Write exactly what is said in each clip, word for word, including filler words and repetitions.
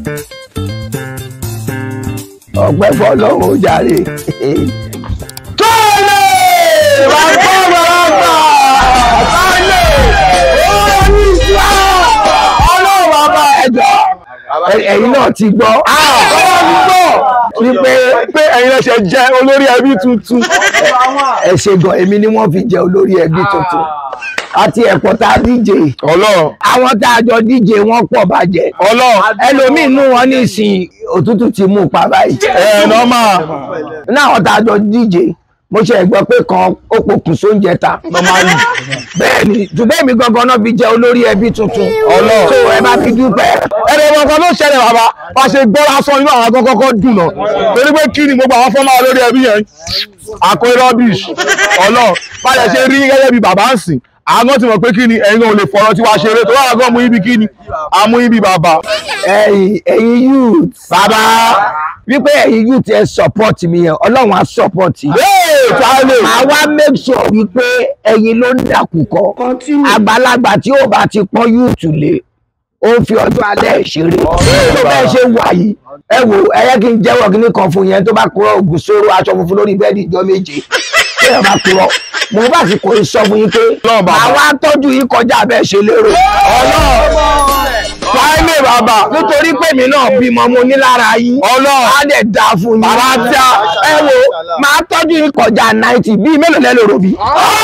ọpẹ́ fọ́lọ́run jàre. Tọ́lẹ̀ wà gbọ́ bàbá tọ́lẹ̀ oníṣẹ́ ọlọ́run bàbá ẹ̀jọ̀ ẹ̀yin náà ti gbọ́. Wípé pé ẹ̀yin náà ṣe jẹ́ olórí ẹbí tuntun. Ẹ ṣe gan, èmi ni wọ́n fi jẹ olórí ẹbí tuntun. Àti ẹ̀pọ̀ tá a díje. Ọlọ́run. Àwọn tá a jọ díje wọ́n pọ̀ bàjẹ́. Ọlọ́run. Ẹlòmíín nú wọn ní ìsìn òtútù ti mú pa báyìí. Ẹ nọ́mà. Náà tá a jọ díje. Mo ṣe gbọ́ pé kan ó pokùn sóúnjẹ ta. Normally. Bẹ́ẹ̀ni, ṣùgbọ́n èmi gangan náà fi jẹ olórí ẹbí tuntun. Ọlọ́run. So ẹ bá fi dúpẹ́. Ẹ̀rọ ọkọ̀ ló ṣẹlẹ̀ bàbá. Bá ṣe gbọ́ lásán inú àwọn akọ́kọ́ dùn náà. Torí pé kí ni gbogbo àwọn fọ́nmá olórí ẹbí yẹn? Àkó rubbish. Ọlọ́run. Bá ṣe ṣe rí gẹ́gẹ́ bí bàbá ń sìn. Àwọn tí mọ̀ pé kí ni ẹ̀yin náà ò lè fọ̀rọ̀ tí wàá ṣeré tó wà gán mú ibi kí ni àmú ibi bàbá. Ẹ̀yin ẹ̀yin youth bàbá wípé ẹ̀yin youth ẹ support mi yẹn Ọlọ́run á support yìí. Màá wá make sure wípé ẹ̀yin ló ń dàkúkọ. Àgbàlagbà tí ó bá ti pọ́n youth lé ó ń fi ọjọ́ alẹ́ ṣeré. Tó bẹ́ẹ̀ ṣe wà yìí ẹ wò ẹ yẹ kí n jẹ́wọ́ kí ní kan fún yẹn tó bá kúrò ògùn sóró aṣọ funfun lórí bẹ́ẹ̀dì ìjọ méje. Ṣé ẹ bá kúrò? Mo bá sì kò sọ fún yín pé àwa tọ́jú yín kọjá bẹ́ẹ̀ ṣe lérò. Ọlọ́run fáìlì bàbá nítorí pé mi náà bímọ mo ní lára yín. Ọlọ́run á dẹ̀ dáa fún yín. Bàbá tí a ẹ wo máa tọ́jú yín kọjá náìtì bíi mélòó lẹ́ lóro bí.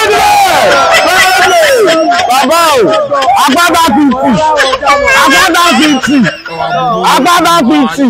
Bàbá o agbádá fifty agbádá fifty agbádá fifty.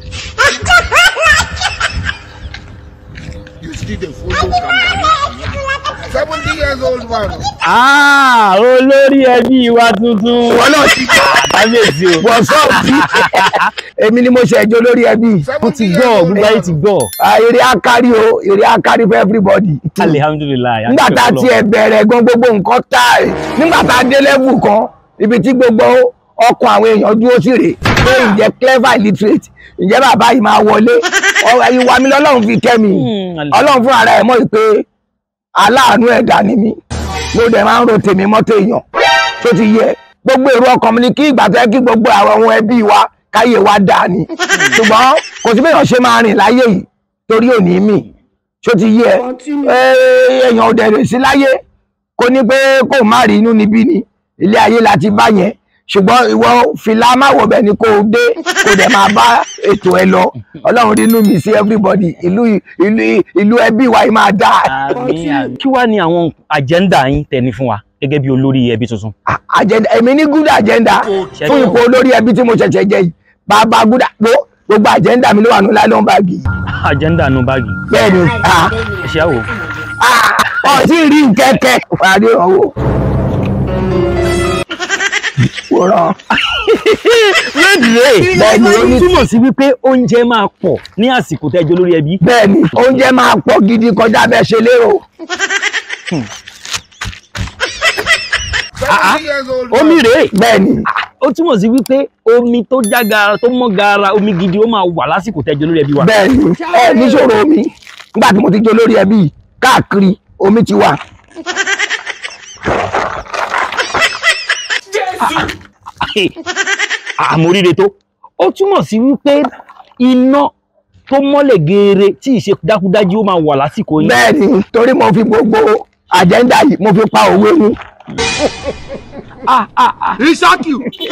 seventy years old man. Ah, olórí ẹbí wa tuntun. Wọ́n náà ti gbọ́. Kábíyèsí o. Wọ́n sọ bí. Èmi ni mo ṣe ẹjọ́ lórí ẹbí. Ó ti gbọ́, gbogbo ayé ti gbọ́. Èrè akárí o, èrè akárí for everybody. Alhamdulillah. Nígbà tá a ti ẹ̀ bẹ̀rẹ̀ gan gbogbo nǹkan tá ẹ̀. Nígbà tá a dé level kan, ibi tí gbogbo ọkàn àwọn èèyàn dúró sí rè. Pé ǹjẹ́ clever illiterate, ǹjẹ́ bàbá yìí máa wọlé. Ìwà mi lọ́lọ́run fi kẹ́ mi. Ọlọ́run fún ara ẹ̀ mọ̀ pé aláàánú ẹ̀dá ni mí ló dẹ̀ máa ń ro tèmi mọ́tò èèyàn tó ti yẹ gbogbo èrò ọkàn mi ni kí ìgbà tó yẹ kí gbogbo àwọn ohun ẹbí wa káyé wa dà ní ṣùgbọ́n kò sí béèyàn ṣe máa rìn láyé yìí torí òní mi tó ti yẹ èèyàn ò dẹ̀ rè sí láyé kò ní pé kò má rí inú níbí ni ilé ayé láti bá yẹn ṣùgbọ́n ìwọ fìlà máwọ̀ bẹ̀ ni kò dé kò dẹ̀ máa bá ètò ẹ lọ Ọlọ́run rínú mi sí everybody ìlú ìlú ìlú ẹbí wa yìí máa dá. Kí wá ní àwọn agenda yín tẹni fún wa gẹ́gẹ́ bí olórí ẹbí tuntun? Agenda èmi ní good agenda fún ipò olórí ẹbí tí mo ṣẹ̀ṣẹ̀ jẹ yìí bàbá good gbogbo agenda mi ló wà ní nylon báàgì. Agenda nu báàgì. Bẹ́ẹ̀ni ẹ ṣe àwò. Ọtí rí kẹ́kẹ́ parí ọwọ́. Wòrán. Bẹ́ẹ̀ni ó ní túmọ̀ sí wípé oúnjẹ máa pọ̀ ní àsìkò tẹ́jọ́ lórí ẹbí. Bẹ́ẹ̀ni oúnjẹ máa pọ̀ gidi kọjá bẹ́ẹ̀ ṣe lérò. Omi rèé. Bẹ́ẹ̀ni. Ó túmọ̀ sí wípé omi tó jágara tó mọ́ gara omi gidi ó máa wà lásìkò tẹ́jọ́ lórí ẹbí wa. Bẹ́ẹ̀ni ẹ níṣòro omi nígbà tí mo ti jẹ olórí ẹbí káàkiri omi ti wà. Àmóríre tó ó túmọ̀ sí wípé iná tó mọ́lẹ̀ geere tí ìṣe dákúdájí ó máa wà lásìkò yìí. Bẹ́ẹ̀ni torí mo fi gbogbo agenda yìí mo fi pa òwe ni. Ìṣákì.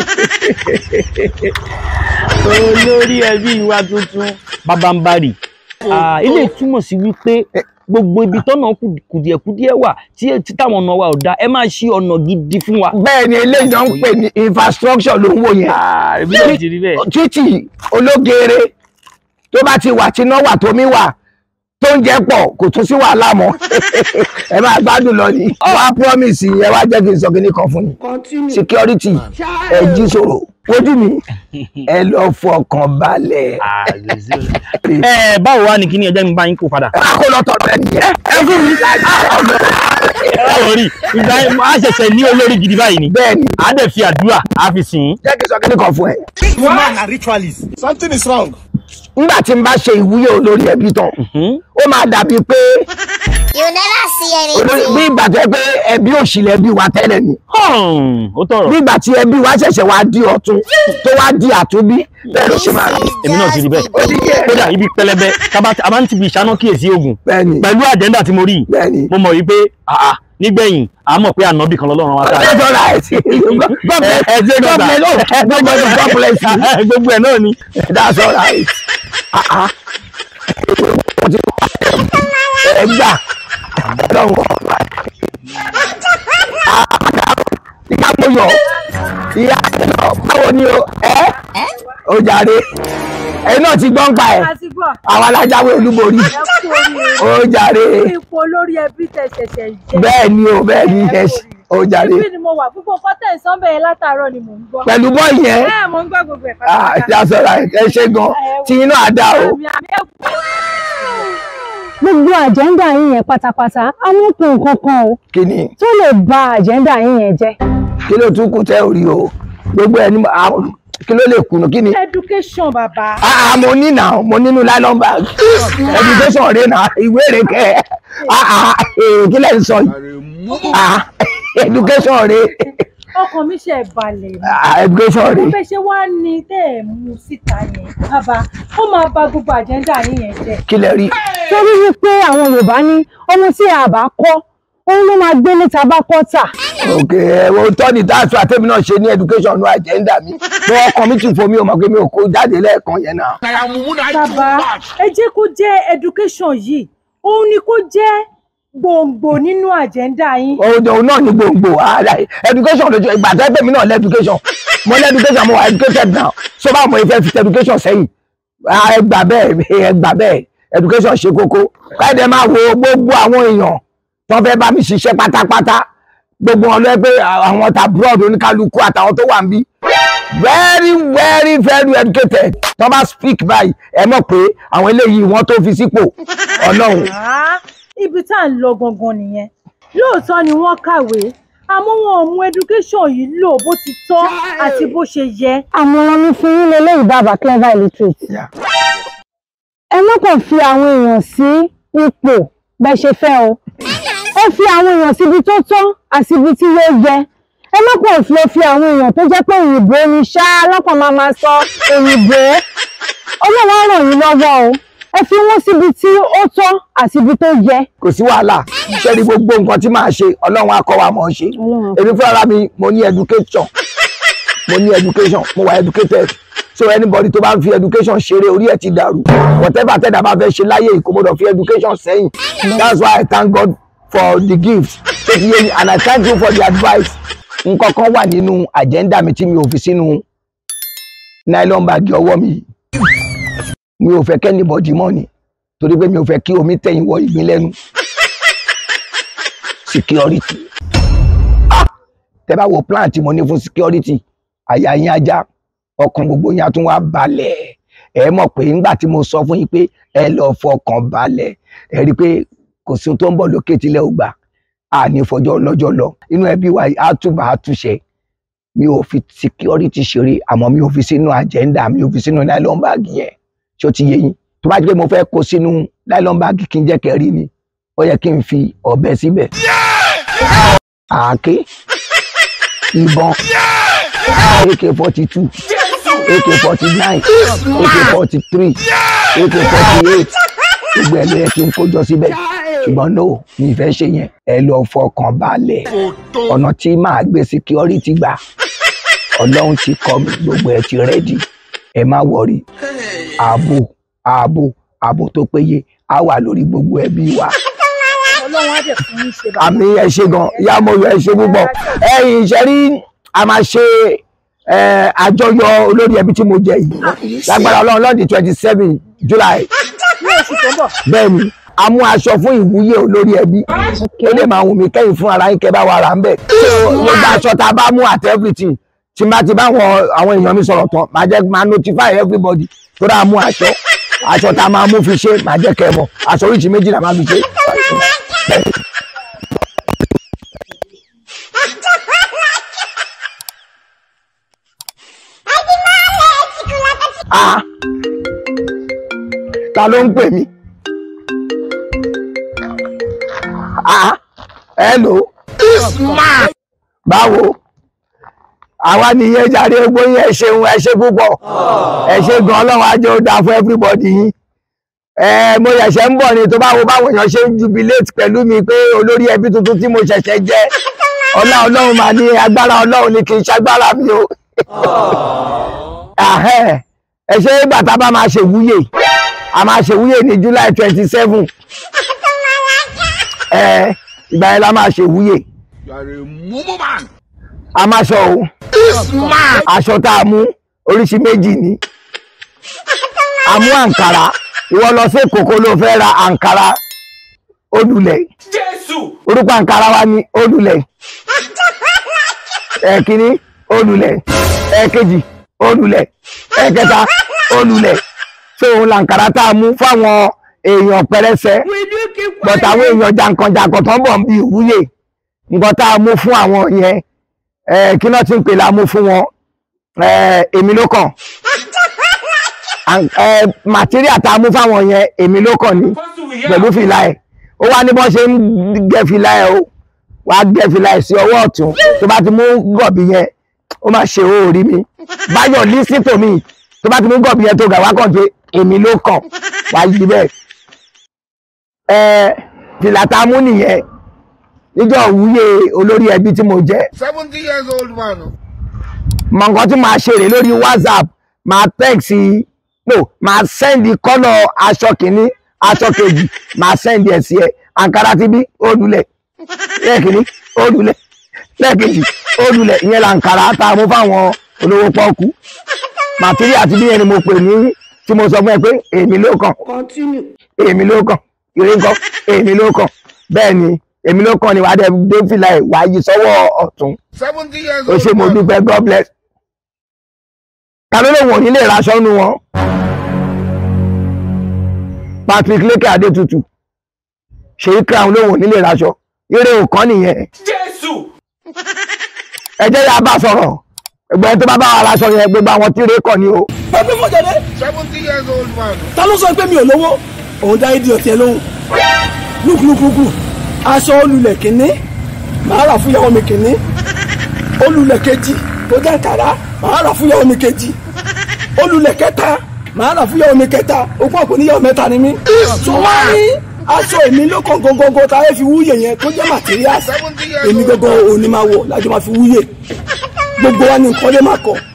Olórí ẹbí wa tuntun Babambari ilé túmọ̀ sí wípé gbogbo ibi tọ́nà kùdìẹ̀kùdìẹ̀ wà tí táwọn ọ̀nà wa ò dá ẹ máa ṣí ọ̀nà gidi fún wa. Bẹ́ẹ̀ni eléyìí náà ń pè ní infrastructure ló ń wò yẹn. Títì ológeere tó bá ti wà tí iná wà tómi wà tó ń jẹ pọ̀ kò tún sí wàhálà mọ́ ẹ máa gbádùn lọ ni. Wá promise ẹ wá jẹ́ kí n sọ kí ní kan fún ni security ẹ jí sọ̀rọ̀ ojú mi ẹ lọ fọkàn balẹ̀. ẹ báwo wá ní kíní ẹjẹ mi bá yín kó padà. a kò lọ tọrọ ẹ nìyẹn ẹ fún mi láti ọ̀dọ̀. ẹ rí ìgbà yẹn a ṣẹ̀ṣẹ̀ ní olórí gidi báyìí ni. Bẹ́ẹ̀ni a dẹ̀ fi àdúrà a fi sìn. jẹ́ kí n sọ kí ní kan fún ẹ. Woman are ritualist. Something is wrong. Nígbà tí n bá ṣe ìwúyè olórí ẹbí tán ó máa dàbí pé You never see anything. Bí ìgbà tó pé ẹbí òṣìlẹ̀ bí wa tẹ́lẹ̀ ni. Ó tọrọ. Bí ìgbà tí ẹbí wa ṣẹ̀ṣẹ̀ wá di ọ̀tún tó wá di àtúnbí bẹ́ẹ̀ ló ṣe máa rí. Èmi náà ti rí bẹ́ẹ̀. Kódà ibi pẹlẹbẹ a máa ń ti fi ìṣáná kíyèsí ogun. Pẹ̀lú àjẹ́ndà tí mo rí mo mọ̀ wípé nígbẹ̀yìn a mọ̀ pé ànábì kan lọ́lọ́run wá sáà. Gbogbo ẹ̀ náà ni. That's all right. Ẹgbà lọ́wọ́ ìyá mo yọ ìyá báwo ni o ẹ o jàre ẹ̀yin náà ti gbọ́n pa ẹ̀ àwọn alájáwé olúborí o jàre bẹ́ẹ̀ ni o bẹ́ẹ̀ ni ẹ o jàre pẹ̀lú bọ́ yẹn ah ìyàsọ̀rọ̀ ẹ ṣe gan tí iná àdá o. Gbogbo àjẹ́ndà yín yẹn pátápátá amúkùn nǹkan kan o kíni tó lè ba àjẹ́ndà yín yẹn jẹ́. Kí ló tún kù tẹ́ orí o gbogbo ẹni kí ló lè kùnú kíni. Education bàbá. Ah mo ní nà mo nínú nylon bag education rẹ nà ìwé rẹ kẹ ah kí lẹ ń sọ yìí ah education rẹ. Ọkàn mi ṣe balẹ̀. Education rẹ. Mo fẹ́ ṣe wá ní tẹ́ ẹ̀ mú síta yẹn bàbá ó máa ba gbogbo àjẹ́ndà yín yẹn jẹ́. Kí lẹ rí. Torí wípé àwọn Yorùbá ní ọmọ tí a bá kọ́ òun ló máa gbé níta bá kọ́ tà. Ok ẹ̀wọ̀n tọ́ ni dáàtú àtẹ́mi náà ṣe ní education ní àjẹ́ndà mi mo ọkàn mi tún fo mi ò mọ̀ pé mi ò kó jáde lẹ́ẹ̀kan yẹn náà. Bàbá ẹ jẹ́ kó jẹ́ education yìí òun ni kó jẹ́ gbòǹgbò nínú àjẹ́ndà yín. Òun náà ni gbòǹgbò education lójú ìgbà tó ẹgbẹ́ mi náà lẹ́ education mo lẹ́ education mo wà educated now so báwo mo fẹ́ fi education sẹ́yìn ẹ gbà bẹ́ẹ̀ ẹ gbà bẹ́ẹ̀ education ṣe kókó káyọ̀dé máa wo gbogbo àwọn èèyàn tó fẹ́ bá mi ṣiṣẹ́ pátápátá gbogbo wọn lọ pé àwọn ta broad oníkálukú àtàwọn tó wà ń bí very very very educated tó bá speak by ẹ mọ̀ pé àwọn eléyìí wọ́n tó fi sípò Ọlọ́run. Ibi tá à ń lọ gangan nìyẹn lóòótọ́ ni wọ́n kàwé àmọ́ wọn ò mú education yìí lò bó ti tọ́ àti bó ṣe yẹ. Àmọ̀ràn mi fún yín lélẹ́yìí bàbá clever illiterate. Ẹ má kàn fi àwọn èèyàn sí ipò bẹ́ẹ̀ ṣe fẹ́ o ẹ fi àwọn èèyàn síbi tó tọ́ àti ibi tí yóò yẹ ẹ má kàn fi fi àwọn èèyàn tó jẹ́ pé òyìnbó ni ṣá lọ́kàn máa máa sọ òyìnbó Ọlọ́run ràn yín lọ́wọ́ o ẹ fi wọ́n síbi tí ó tọ́ àti ibi tó yẹ. Kò sí wàhálà ṣe ni gbogbo nǹkan tí màá ṣe Ọlọ́run á kọ́ wa mọ̀ ṣe èmi fúnra mi mo ní education mo ní education mo wà educated so anybody tó bá ń fi education ṣeré orí ẹ̀ ti dàrú whatever tẹ́dà bá fẹ́ ṣe láyé kò gbọdọ̀ fi education sẹ́yìn that's why I thank God for the gift and I thank you for the advice. Nǹkan kan wà nínú agenda mi tí mi ò fi sínú nylon bag ọwọ́ mi mi ò fẹ́ kẹ́nìbọ̀dì mọ́ ni torí pé mi ò fẹ́ kí omi tẹ̀yìn wọ ìgbín lẹ́nu security tẹ́ bá wo plan tí mo ní fún security àyà yín ajá ọkàn gbogbo yín á tún wá balẹ̀ ẹ mọ̀ pé nígbà tí mo sọ fún yín pé ẹ lọ fọkàn balẹ̀ ẹ rí i pé kò sí ohun tó ń bọ̀ lókè tilẹ̀ ò gbà á ní fọjọ́ lọ́jọ́ lọ inú ẹbí wa á túbà á túṣẹ mi ò fi security ṣeré àmọ́ mi ò fi sínú agenda mi ò fi sínú nylon bag yẹn ṣó ti yé yín tó bá jẹ́ mo fẹ́ kó sínú nylon bag kí n jẹ́ kẹrí ni ó yẹ kí n fi ọ̀bẹ síbẹ̀ àáké ìbọn A K forty-two A K forty-nine A K forty-three A K forty-eight gbogbo ẹ̀ ló yẹ kí n kó jọ síbẹ̀ ṣùgbọ́n no mi fẹ́ ṣe yẹn ẹ lọ fọkàn balẹ̀ ọ̀nà tí màá gbé security gbà Ọlọ́run ti kọ́ mi gbogbo ẹ̀ ti rẹ́dì ẹ má wọrí ààbò ààbò ààbò tó péye á wà lórí gbogbo ẹbí wa. Ọlọ́run á dẹ̀ fún yín ṣe bàbá. Àmì ẹ ṣe gan ìyá mo yọ ẹ ṣe púpọ̀ ẹ̀yin ìṣẹ́rí a máa ṣe àjọyọ̀ olórí ẹbí tí mo jẹ yìí lágbára Ọlọ́run lọ́dún twenty seven July bẹ́ẹ̀ ni a mú aṣọ fún ìwúyè olórí ẹbí ó lè máa wù mí kẹ́yìn fún ara yín kẹ́ bá wa rà ń bẹ̀ gbogbo aṣọ tá a bá mú àti everything tí bá ti bá àwọn èèyàn mi sọ̀rọ̀ tán máa jẹ́ máa notify everybody tó dáa mú aṣọ aṣọ tá a máa mú fi ṣe máa jẹ́ kẹ́ mọ̀ aṣọ oríṣi méjì là máa fi ṣe. Ah, ta ló ń pè mí? ah hello This man. báwo àwa nìyẹn jàre gbogbo yín ẹ ṣeun ẹ ṣe púpọ̀ ẹ ṣe gan Ọlọ́run á jẹ́ ó dáa fún everybody yín ẹ mo ṣẹ̀ṣẹ̀ ń bọ̀ ni tó bá wo báwo èèyàn ṣe ń jubilate pẹ̀lú mi pé olórí ẹbí tuntun tí mo ṣẹ̀ṣẹ̀ jẹ́ ọlá Ọlọ́run mà ní agbára Ọlọ́run ni kì í ṣagbára mi o ẹ ṣe bàtà bá máa ṣe wúyè a máa ṣe wúyè ní July twenty seven ẹ ìgbà yẹn la máa ṣe wúyè a máa sọ o aṣọ tá a mú oríṣi méjì ni a mú àǹkàrà ìwọ lọ sí kòkó ló fẹ́ ra àǹkàrà olùlẹ̀ orúkọ àǹkàrà wa ni olùlẹ̀ ẹ̀kíní olùlẹ̀ ẹ̀kejì olùlẹ̀ ẹ̀kẹta olùlẹ̀ tó òun làǹkàrà tá a mú fáwọn èèyàn pẹrẹsẹ bọ̀tà àwọn èèyàn jàǹkànjàǹkàn tó ń bọ̀ bí ìwúyè nǹkan tá a mú fún àwọn yẹn kí náà ti ń pè la mú fún wọn Emilokan material tá a mú fáwọn yẹn Emilokan ni pẹ̀lú fìlà ẹ̀ ó wá ní bọ́n ṣe ń gẹ fìlà ẹ̀ o wàá gẹ fìlà ẹ̀ sí ọwọ́ ọ̀tún tó bá ti mú gọ̀bì yẹn ó máa ṣe owó orí mi báyọ̀ listen to me tó bá ti mú gọ̀bì yẹn tó gà wá kàn pé Emilokan wàá yí bẹ́ẹ̀ ẹ fìlà tá a mú nìyẹn níjọ́ òwúyè olórí ẹbí tí mo jẹ́ seventy years old man. mọ nǹkan tí màá ṣeré lórí WhatsApp màá text no màá send kọ́lọ̀ aṣọ kìíní aṣọ kejì màá send ẹ̀ sí ẹ àǹkárá ti bí olùlẹ̀ lẹ́ẹ̀kìíní olùlẹ̀ lẹ́ẹ̀kejì olùlẹ̀ ìyẹn làǹkárá tá a mú fáwọn olówó pọ́ọ́kú màtírí àti bí ẹni mo pè ní tí mo sọ fún ẹ pé Emilokan Emilokan ìrìnkàn Emilokan bẹ́ẹ̀ ni Emilokan ni wàá dé fìlà ẹ̀ wàá yí sọ́wọ́ ọ̀tún ó ṣe mo dúpẹ́ God bless ta ló lóun ò ní lè raṣọ nu wọn Patrick Leke Adétutù ṣèyí crown lóun ò ní lè raṣọ eré òkan nìyẹn ẹ jẹ́ yà bá sọ̀rọ̀ ẹgbẹ́ tó bá bá wa raṣọ yẹn gbogbo àwọn tí eré kàn ní o. ẹgbẹ́ fún jẹ́dẹ́. seventy years old man. ta ló sọ pé mi ò lówó òun dá ìdí ọ̀tí ẹ lóhùn lúkúlúkúlùkù aṣọ olùlẹ̀ kìíní màá rà fún ìyàwó mi kìíní olùlẹ̀ kejì tó jẹ́ àǹkárá màá rà fún ìyàwó mi kejì olùlẹ̀ kẹta màá rà fún ìyàwó mi kẹta ogún àpò níyàwó mẹ́ta ni mí. tó wá ní aṣọ Emilokan gangan tá a fi wúyè yẹn tó jẹ́ materials èmi gangan òní máa wọ̀ lájọ máa fi wúyè gbogbo wa ní nǹkan lè máa kọ̀